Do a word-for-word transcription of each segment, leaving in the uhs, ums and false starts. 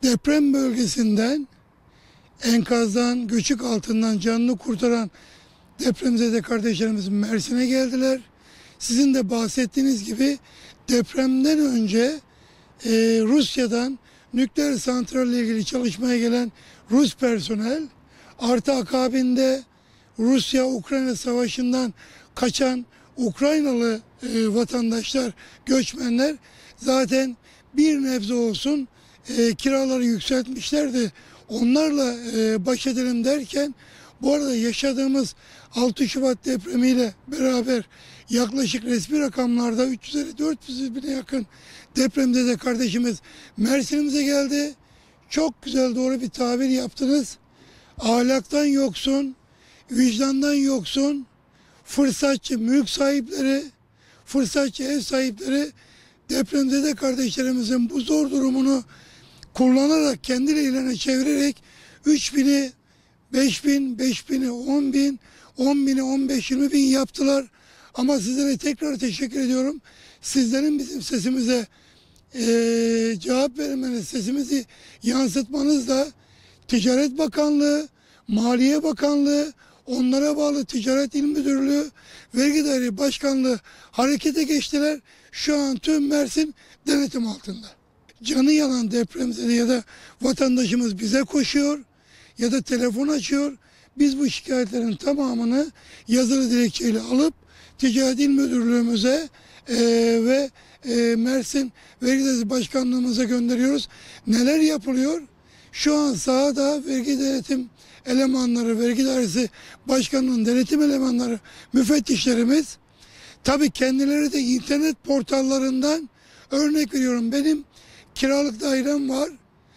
deprem bölgesinden, enkazdan, göçük altından canını kurtaran depremzede kardeşlerimiz Mersin'e geldiler. Sizin de bahsettiğiniz gibi depremden önce e, Rusya'dan nükleer santralle ilgili çalışmaya gelen Rus personel, artı akabinde Rusya-Ukrayna savaşından kaçan Ukraynalı e, vatandaşlar, göçmenler zaten bir nebze olsun e, kiraları yükseltmişlerdi. Onlarla e, baş edelim derken bu arada yaşadığımız altı Şubat depremiyle beraber yaklaşık resmi rakamlarda üç yüz elli dört yüz bine yakın depremde de kardeşimiz Mersin'imize geldi. Çok güzel, doğru bir tabir yaptınız. Ahlaktan yoksun, vicdandan yoksun, fırsatçı mülk sahipleri, fırsatçı ev sahipleri depremzede kardeşlerimizin bu zor durumunu kullanarak, kendi lehlerine çevirerek üç bini, beş bin, beş bini, on bin, on bini, on beş, yirmi bin yaptılar. Ama sizlere tekrar teşekkür ediyorum. Sizlerin bizim sesimize e, cevap vermeniz, sesimizi yansıtmanız da Ticaret Bakanlığı, Maliye Bakanlığı, onlara bağlı Ticaret İl Müdürlüğü, Vergi Daire Başkanlığı harekete geçtiler. Şu an tüm Mersin denetim altında. Canı yanan depremzede ya da vatandaşımız bize koşuyor ya da telefon açıyor. Biz bu şikayetlerin tamamını yazılı dilekçeyle alıp Ticaret İl Müdürlüğümüze e, ve e, Mersin Vergi Dairesi Başkanlığımıza gönderiyoruz. Neler yapılıyor? Şu an sahada vergi denetim elemanları, Vergi Dairesi Başkanlığı'nın denetim elemanları, müfettişlerimiz, tabii kendileri de internet portallarından, örnek veriyorum, benim kiralık dairem var.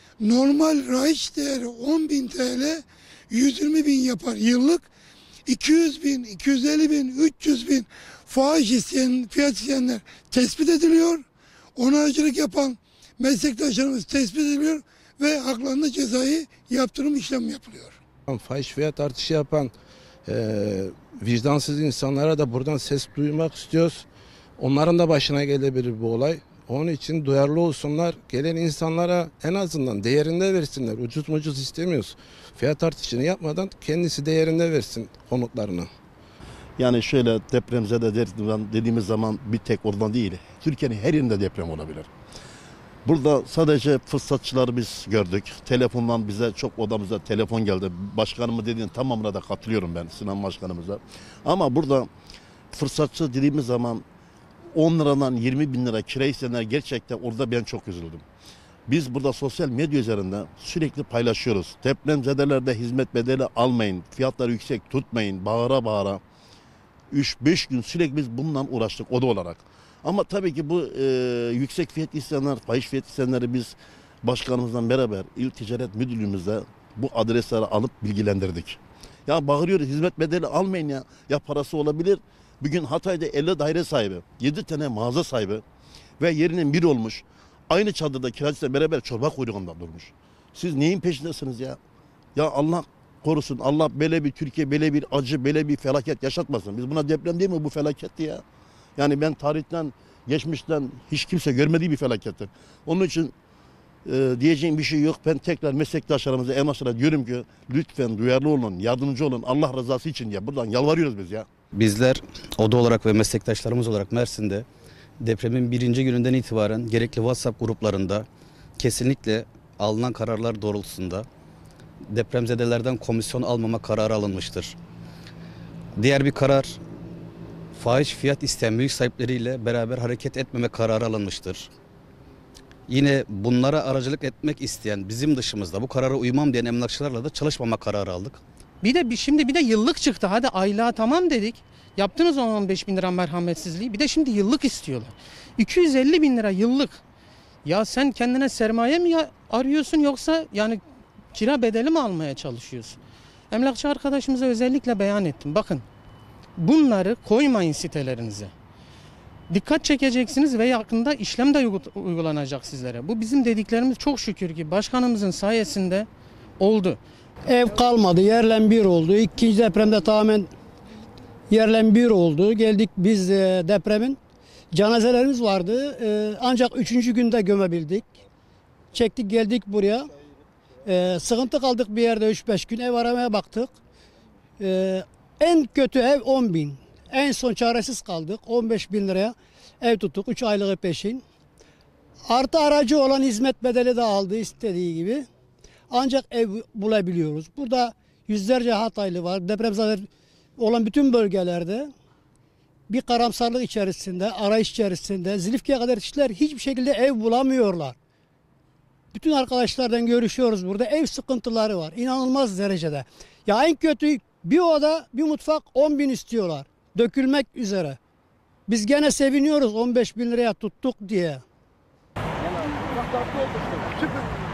Normal rayiç değeri on bin T L, yüz yirmi bin yapar yıllık. iki yüz bin, iki yüz elli bin, üç yüz bin fahiş isteyen, fiyat isteyenler tespit ediliyor. Onarıcılık yapan meslektaşlarımız tespit ediliyor ve haklarında cezai yaptırım işlemi yapılıyor. Fahiş fiyat artışı yapan e, vicdansız insanlara da buradan ses duymak istiyoruz. Onların da başına gelebilir bu olay. Onun için duyarlı olsunlar. Gelen insanlara en azından değerinde versinler. Ucuz mucuz istemiyoruz. Fiyat artışını yapmadan kendisi değerinde versin konutlarını. Yani şöyle depremzede dediğimiz zaman bir tek oradan değil. Türkiye'nin her yerinde deprem olabilir. Burada sadece fırsatçıları biz gördük. Telefondan bize çok odamıza telefon geldi. Başkanımı dediğin tamamına da katılıyorum ben, Sinan Başkanımıza. Ama burada fırsatçı dediğimiz zaman on liradan yirmi bin lira kira isteyenler, gerçekten orada ben çok üzüldüm. Biz burada sosyal medya üzerinde sürekli paylaşıyoruz. Depremzedelerde hizmet bedeli almayın, fiyatları yüksek tutmayın, bağıra bağıra. üç beş gün sürekli biz bununla uğraştık oda olarak. Ama tabii ki bu e, yüksek fiyat isteyenler, fahiş fiyat isteyenleri biz başkanımızla beraber İl Ticaret Müdürlüğümüzde bu adresleri alıp bilgilendirdik. Ya bağırıyoruz, hizmet bedeli almayın ya. Ya parası olabilir. Bugün Hatay'da elli daire sahibi, yedi tane mağaza sahibi ve yerinin bir olmuş. Aynı çadırda kiracıyla beraber çorba kuyruğunda durmuş. Siz neyin peşindesiniz ya? Ya Allah korusun, Allah böyle bir Türkiye, böyle bir acı, böyle bir felaket yaşatmasın. Biz buna deprem değil mi? Bu felaketti ya. Yani ben tarihten, geçmişten hiç kimse görmediği bir felakettir. Onun için e, diyeceğim bir şey yok. Ben tekrar meslektaşlarımıza en başta diyorum ki lütfen duyarlı olun, yardımcı olun Allah rızası için ya. Buradan yalvarıyoruz biz ya. Bizler oda olarak ve meslektaşlarımız olarak Mersin'de depremin birinci gününden itibaren gerekli WhatsApp gruplarında kesinlikle alınan kararlar doğrultusunda depremzedelerden komisyon almama kararı alınmıştır. Diğer bir karar, fahiş fiyat isteyen mülk sahipleriyle beraber hareket etmeme kararı alınmıştır. Yine bunlara aracılık etmek isteyen, bizim dışımızda bu karara uymam diyen emlakçılarla da çalışmama kararı aldık. Bir de şimdi bir de yıllık çıktı. Hadi aylığa tamam dedik. Yaptınız on beş bin lira merhametsizliği. Bir de şimdi yıllık istiyorlar. iki yüz elli bin lira yıllık. Ya sen kendine sermaye mi arıyorsun yoksa yani kira bedeli mi almaya çalışıyorsun? Emlakçı arkadaşımıza özellikle beyan ettim. Bakın bunları koymayın sitelerinize. Dikkat çekeceksiniz ve yakında işlem de uygulanacak sizlere. Bu bizim dediklerimiz çok şükür ki başkanımızın sayesinde oldu. Ev kalmadı, yerle bir oldu. İkinci depremde tamamen yerle bir oldu. Geldik biz e, depremin. Cenazelerimiz vardı. E, ancak üçüncü günde gömebildik. Çektik geldik buraya. Ee, sıkıntı kaldık bir yerde üç beş gün ev aramaya baktık. Ee, en kötü ev on bin. En son çaresiz kaldık. on beş bin liraya ev tuttuk. üç aylığı peşin. Artı aracı olan hizmet bedeli de aldı istediği gibi. Ancak ev bulabiliyoruz. Burada yüzlerce Hataylı var. Depremzede olan bütün bölgelerde bir karamsarlık içerisinde, arayış içerisinde. Zilifke'ye kadar işçiler hiçbir şekilde ev bulamıyorlar. Bütün arkadaşlardan görüşüyoruz burada. Ev sıkıntıları var. İnanılmaz derecede. Ya en kötü bir oda, bir mutfak on bin istiyorlar. Dökülmek üzere. Biz gene seviniyoruz on beş bin liraya tuttuk diye.